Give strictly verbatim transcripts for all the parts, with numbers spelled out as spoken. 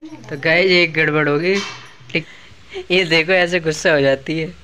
तो गाइस एक गड़बड़ होगी। ये देखो ऐसे गुस्सा हो जाती है।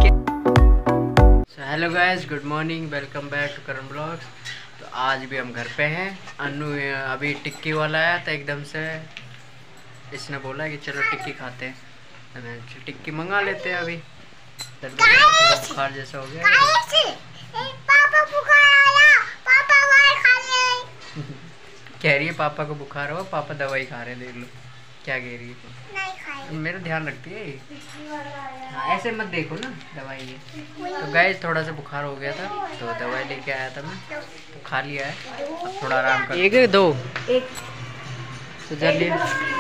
So hello guys, good morning, welcome back to Karan blogs. तो आज भी हम घर पे हैं। अन्नू अभी टिक्की वाला आया था एकदम से। इसने बोला कि चलो टिक्की खाते हैं, तो मैं टिक्की मंगा लेते हैं। अभी बुखार जैसा हो गया। पापा बुखार आया, पापा दवाई खा ले। कह रही है पापा को बुखार हो, पापा दवाई खा रहे हैं। देख लो क्या कह रही है। नहीं खाई। मेरा ध्यान रखती है। हाँ, ऐसे मत देखो ना दवाई है। तो गाइस थोड़ा सा बुखार हो गया था तो दवाई लेके आया था मैं, तो खा लिया है। अब थोड़ा आराम कर। एक है दो एक तो जल्दी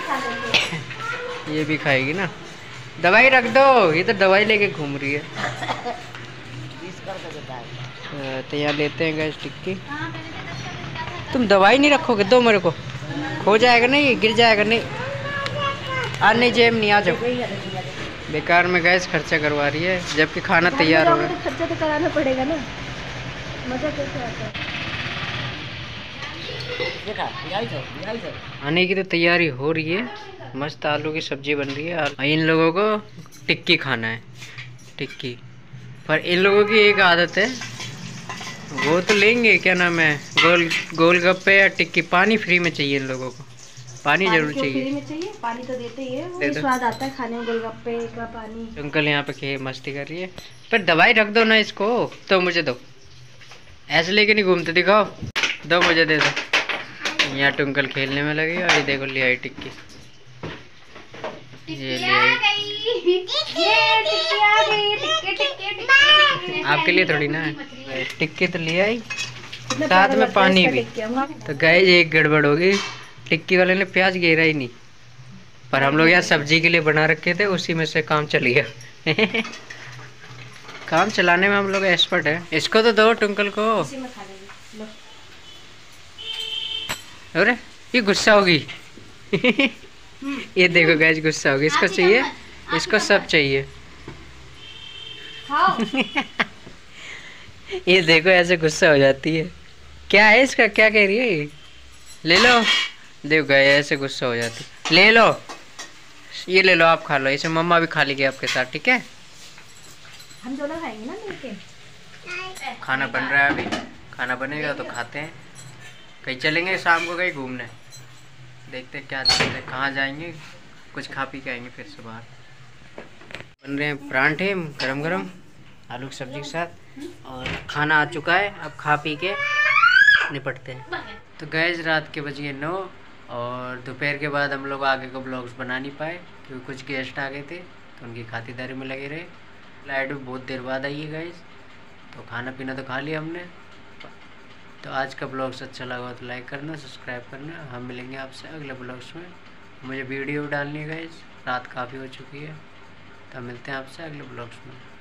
ये भी खाएगी ना। दवाई रख दो, ये तो दवाई लेके घूम रही है। तो यहाँ लेते हैं गैस टिक्की। तुम दवाई नहीं रखोगे? दो मेरे को, खो जाएगा नहीं, गिर जाएगा नहीं। आ नहीं जेब नहीं, आ जाओ। बेकार में गैस खर्चा करवा रही है जबकि खाना तैयार हो रहा है। खर्चा तो कराना पड़ेगा ना, मजा कैसे आता है। आने की तो तैयारी हो रही है। मस्त आलू की सब्जी बन रही है। इन लोगों को टिक्की खाना है, टिक्की। पर इन लोगों की एक आदत है, वो तो लेंगे क्या नाम है, गोल गोलगप्पे या टिक्की। पानी फ्री में चाहिए इन लोगों को, पानी जरूर चाहिए। फ्री में चाहिए, पानी तो देते ही है, वो स्वाद आता है खाने में गोलगप्पे का पानी। अंकल यहाँ पे खे मस्ती कर रही है। पर दवाई रख दो ना इसको। तो मुझे दो, ऐसे लेके नहीं घूमते, दिखाओ। दो मुझे दे दो। यहाँ टुंकल खेलने में लगी और ये देखो ले आई टिक्की। ये ले आई आपके लिए थोड़ी ना, टिक्की तो ले आई, साथ में पानी भी। तो गाइस एक गड़बड़ होगी, टिक्की वाले ने प्याज घेरा ही नहीं। पर हम लोग यहाँ सब्जी के लिए बना रखे थे, उसी में से काम चल गया। काम चलाने में हम लोग एक्सपर्ट है। इसको तो दो टुंकल को। अरे ये गुस्सा होगी। ये देखो गाइस गुस्सा होगी। इसको चाहिए, इसको सब चाहिए। ये देखो ऐसे गुस्सा हो जाती है। क्या है इसका, क्या कह रही है? ले लो। देखो गए ऐसे गुस्सा हो जाती। ले लो, ये ले लो, आप खा लो। इसे मम्मा भी खा लेगी आपके साथ, ठीक है? हम दोनों खाएंगे ना मिलके। खाना बन रहा है अभी, खाना बनेगा तो खाते हैं। कहीं चलेंगे शाम को कहीं घूमने, देखते हैं क्या चलते हैं, कहाँ जाएंगे। कुछ खा पी के आएंगे फिर से बाहर। बन रहे हैं परांठे गरम गरम आलू की सब्जी के साथ, और खाना आ चुका है। अब खा पी के निपटते हैं। तो गैस रात के बज गए नौ, और दोपहर के बाद हम लोग आगे को ब्लॉग्स बना नहीं पाए क्योंकि कुछ गेस्ट आ गए थे, तो उनकी खातिरदारी में लगे रहे। लाइट भी बहुत देर बाद आई है गैस। तो खाना पीना तो खा लिया हमने। तो आज का ब्लॉग्स अच्छा लगा तो लाइक करना, सब्सक्राइब करना। हम मिलेंगे आपसे अगले ब्लॉग्स में। मुझे वीडियो डालनी है गैस, रात काफ़ी हो चुकी है। तो मिलते हैं आपसे अगले ब्लॉग्स में।